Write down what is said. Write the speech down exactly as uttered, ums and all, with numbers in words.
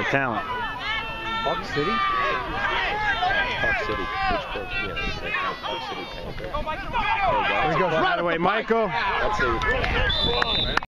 of talent. Park City? Park City. Pittsburgh, yes. Like Park City. There he goes right away, Michael. That's it.